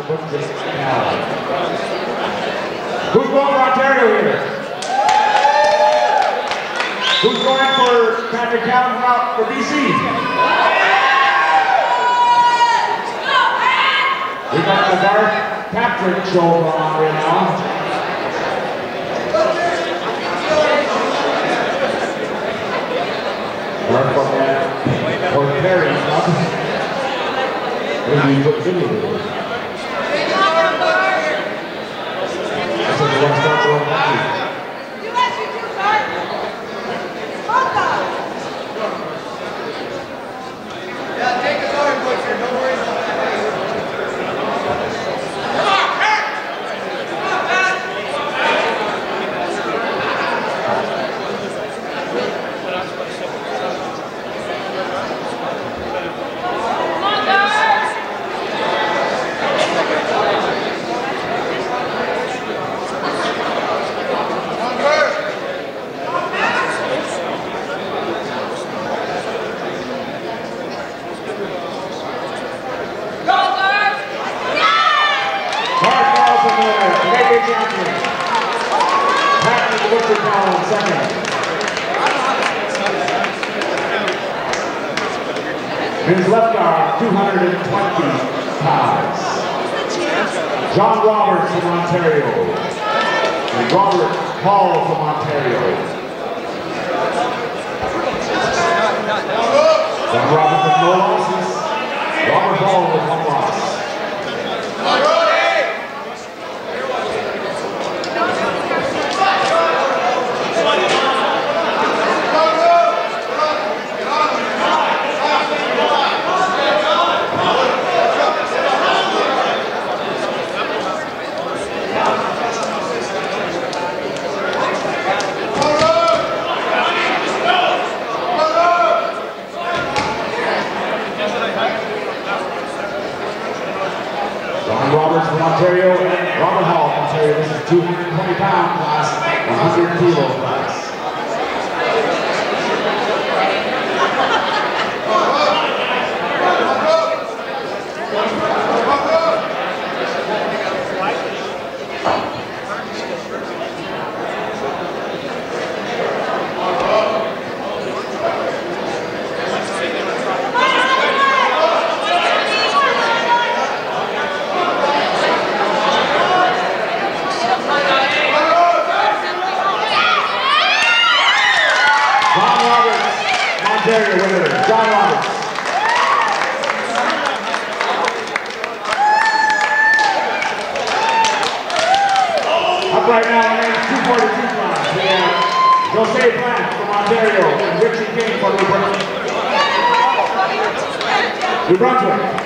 Who's going for Ontario here? Who's going for Patrick Callan out for BC? We got the Garth Patrick show on right now. Garth from that Port Perry club. Maybe put Jimmy there. That's what you want to start going back to. Yeah, take his arm, Butcher. No worries about that. His left guard, 220 pounds. John Roberts from Ontario. And Robert Hall from Ontario. John Roberts with no losses. Robert Hall with one loss. Roberts from Ontario and Robert Hall from Ontario. This is 220 pound class, 100 kilo class. Ontario winner, John Roberts. Up right now, in the 242 class, we have Jose Blanc from Ontario and Richie King from New Brunswick.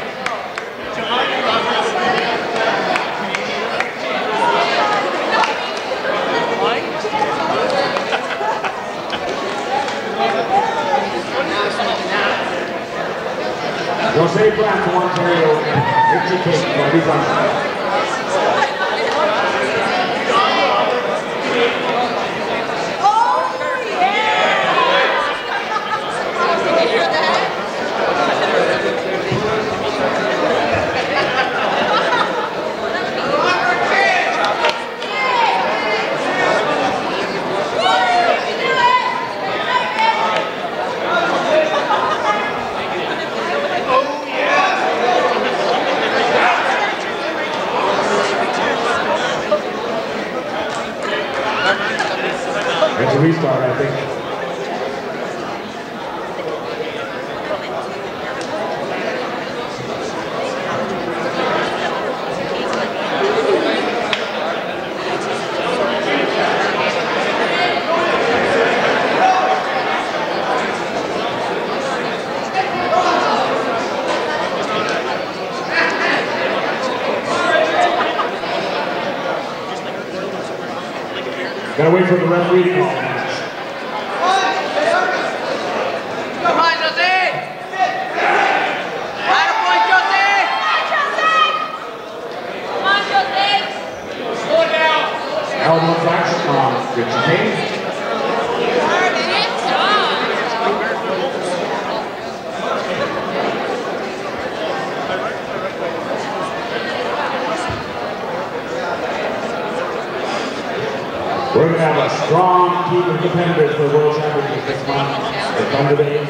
Jose Blanc from Ontario and Richie King from New Brunswick. It's a restart, I think. Gotta wait for the referee to call. Come on, Jose! Atta point, Jose! Come on, Jose! Slow down! Elbow flash on Richie King. strong team of competitors for World Championships this month at Thunder Bay.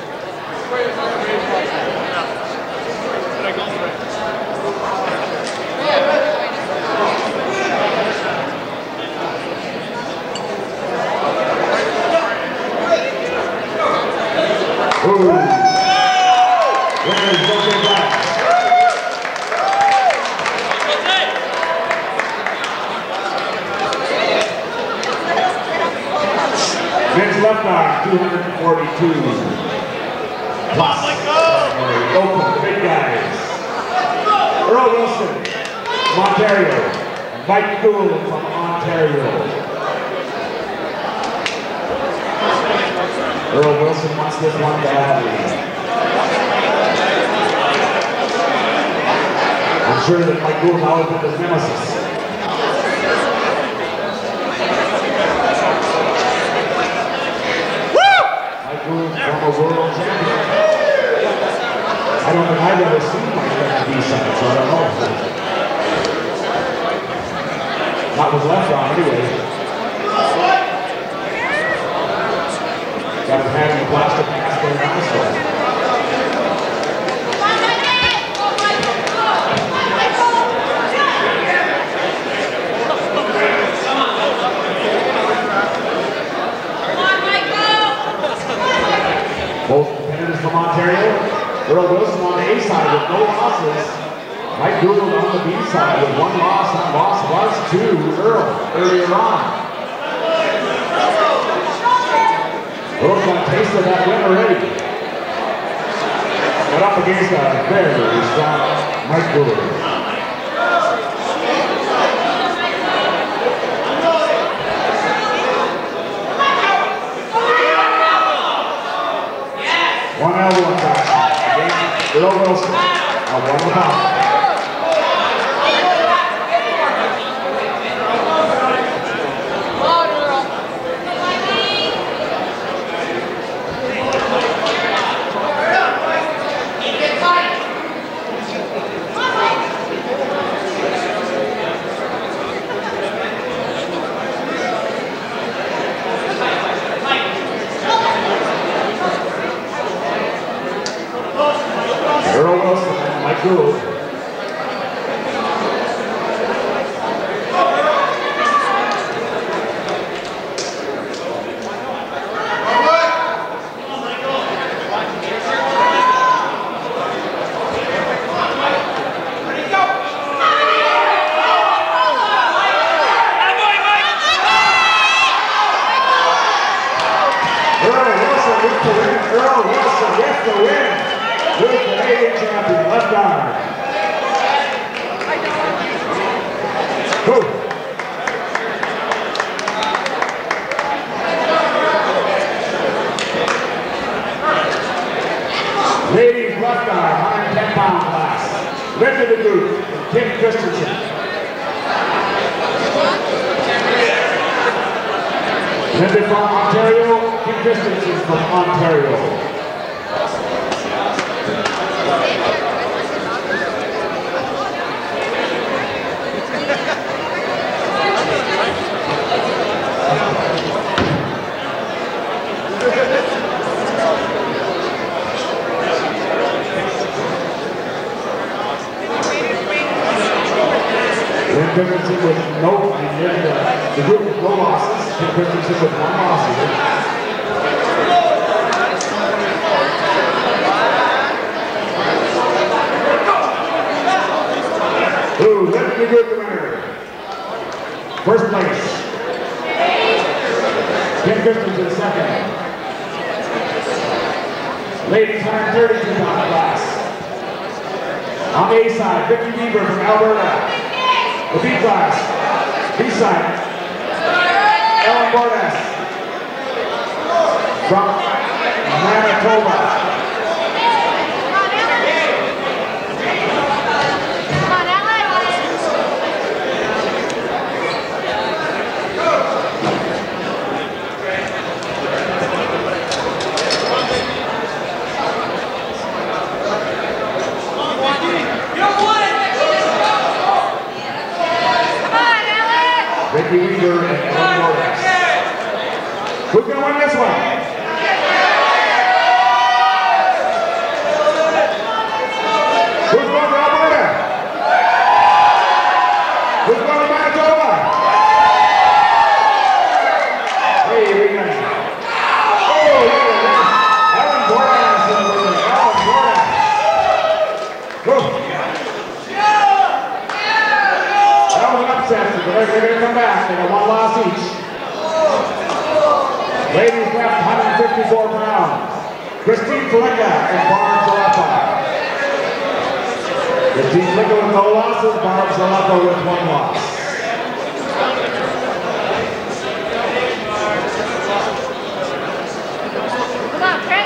Men's left arm, 242 plus. Open, big guys. Earl Wilson from Ontario. Mike Gould from Ontario. Earl Wilson wants this one badly. I'm sure that Mike Gould always been his nemesis. From a world champion. I don't think I've ever seen my friend B-side, so I don't know. Not with left arm anyway. Got his hand in the plastic mask and also. Both competitors from Ontario. Earl Wilson on the A side with no losses. Mike Gould on the B side with one loss. That loss was to Earl earlier on. Earl's got a taste of that win already. But up against a very strong Mike Gould. One elbow attack against Earl Wilson. One without. Earl Wilson and Mike Gould. Earl Wilson gets the win. With the Canadian champion, left arm. Go. Ladies left arm, 110-pound class. Led to the group, Kim Christensen. Led from Ontario, Kim Christensen from Ontario. Kim Christensen with the group with no losses. Kim Christensen with one loss here. Ooh, let me get the winner. First place. Kim Christensen second. Ladies 132-pound class. On the A side, Vicky Bieber from Alberta. The B class, B side, Ellen Bordas from Manitoba. Vicky Weaver and Ellen Bordas. going this way? Who's going to Alberta? Who's going to Manitoba? Hey, we got it. Oh, look at this. Ellen Bordas is with it. Ellen Bordas. Whoa. That was an upset, but they're going to come back. They got one loss each. Ladies left 154 pounds. Christine Flicka and Barb Zalepa. Christine Flicka with no losses, Barb Zalepa with one loss. Come on, Chris.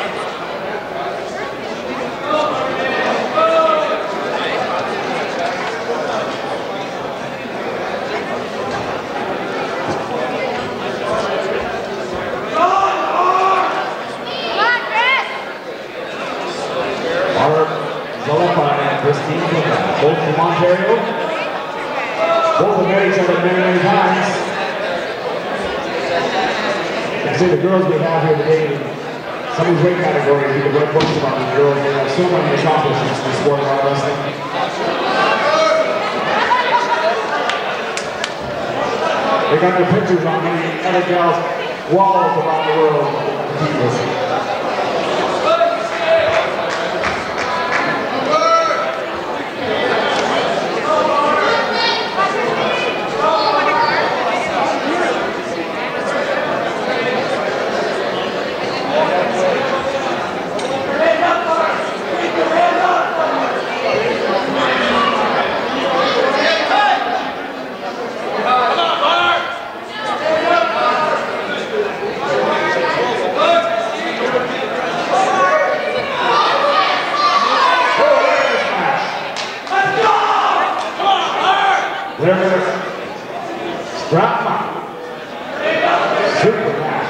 Zalepa and Christine Flicka, both from Ontario. Both have met each other many, many times. I see the girls we have here today, some of these weight categories, you can write books about these girls. They have so many accomplishments in the sport of arm wrestling. They got their pictures on many other gals' walls around the world. They're going to strap them up. Super match.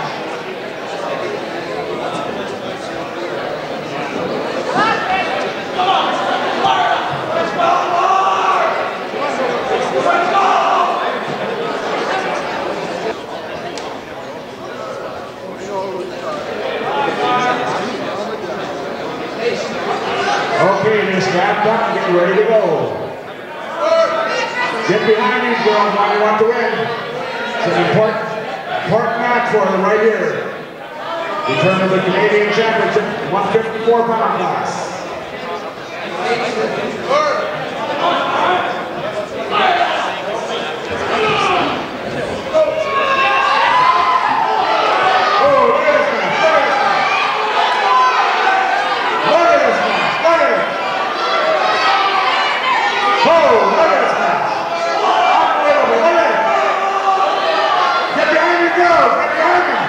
Okay, they're strapped up and getting ready to go. Get behind these girls while you want to win. It's an important match for them right here. Return of the Canadian Championship, 154-pound class. Oh, look at this match, look at this match. Look at this match, look at it. Oh, look at this match. Get behind me, girls! Get behind me!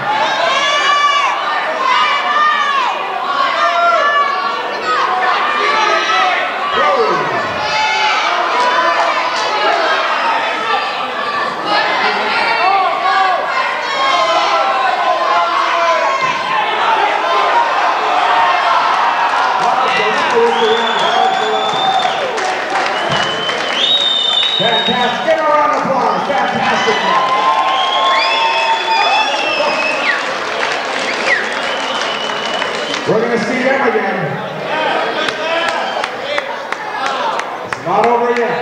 Fantastic! Give a round of applause! Fantastic! We're going to see them again. It's not over yet.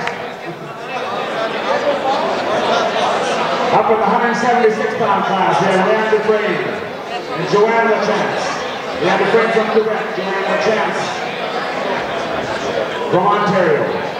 Up in the 176-pound class, we have Leanne Dufresne and Joanne LaChance. Leanne Dufresne from Quebec, Joanne LaChance from Ontario.